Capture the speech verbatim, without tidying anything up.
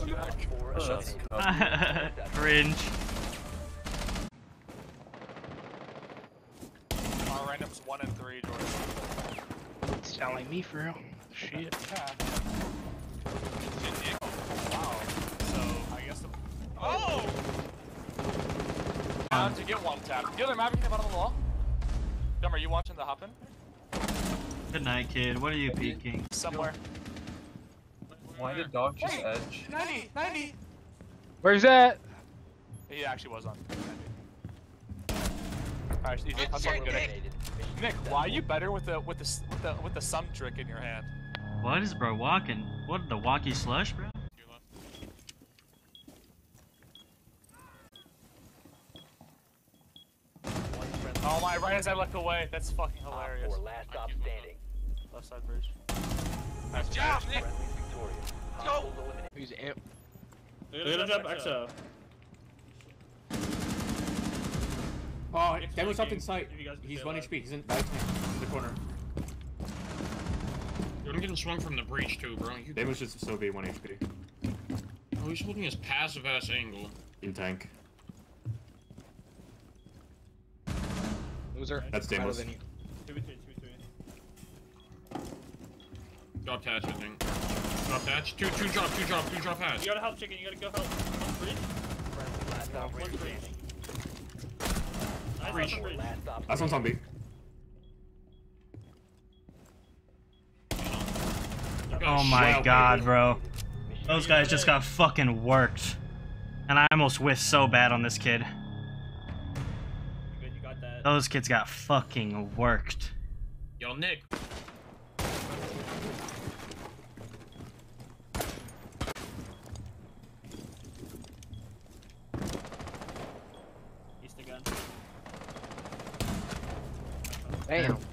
Cringe. Our random's one and three, Jordan. It's telling me for real. Shit. Yeah. Wow. So I guess the. Oh! Down to get one tap. The other Maverick came out on the wall. Dumb, are you watching the hop in? Good night, kid. What are you peeking? Somewhere. Why did Dog just Wait, edge? ninety! ninety! Where's that? He actually was on. Alright, easy. I'll talk good. Nick, why are you better with the with the with the with the sum trick in your hand? What is bro walking? What the walkie slush, bro? Oh my! Right as I look away, that's fucking hilarious. Or last stop standing. Left side bridge. Nice job, Nick. Go. Who's amp? They're gonna jump X O. Oh, Demo's up in sight. He's one H P. He's in, in the corner. I'm getting swung from the breach too, bro. You... Demo's just so be one H P. Oh, he's holding his passive ass angle. In tank. Loser. That's Demos. Drop hatch, I think. Drop hatch. Two, two drop, two drop, two drop hatch. You gotta help chicken, you gotta go help. One breach. One breach. Nice Breach. on breach. Last one's on B. Oh my god, bro. Those guys just got fucking worked. And I almost whiffed so bad on this kid. Good, you got that. Those kids got fucking worked. Yo, Nick. East again. Damn.